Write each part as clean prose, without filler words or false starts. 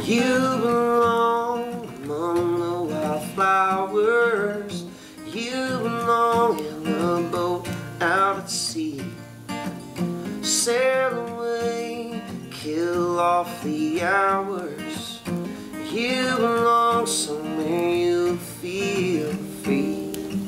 You belong among the wildflowers. You belong in a boat out at sea. Sail away, kill off the hours. You belong somewhere you feel free.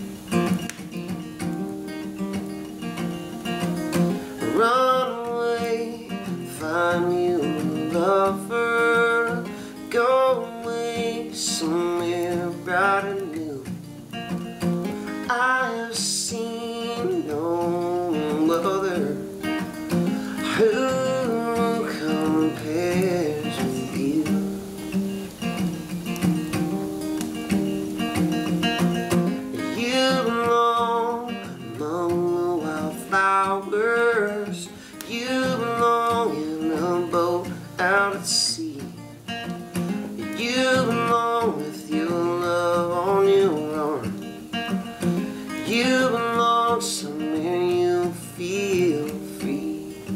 Run away, find you a lover. Go away somewhere bright and new. I have seen no other who compares with you. You belong among the wildflowers. You belong in a boat out at sea. You belong with your love on your arm. You belong somewhere you feel free.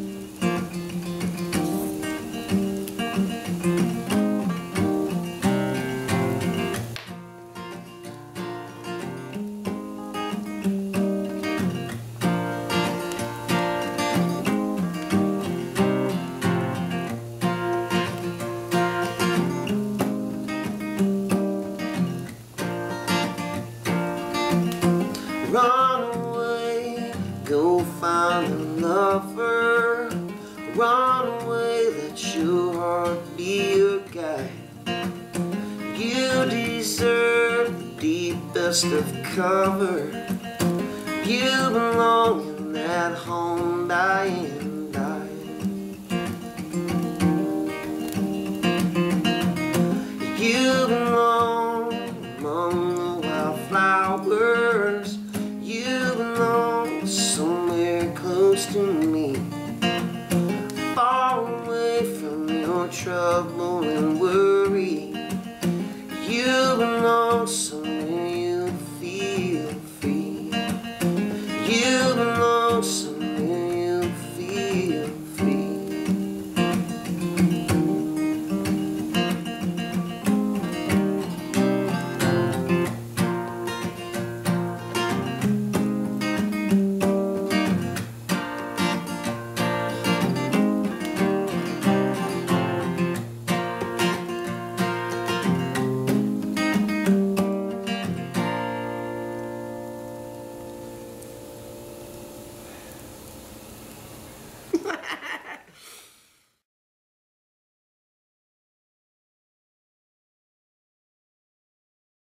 Run away, go find a lover. Run away, let your heart be your guide. You deserve the deepest of cover. You belong in that home by and by. You belong among the wildflowers. You belong somewhere close to me, far away from your trouble and worry. You belong somewhere you feel free. You belong somewhere you feel free. Ha ha ha!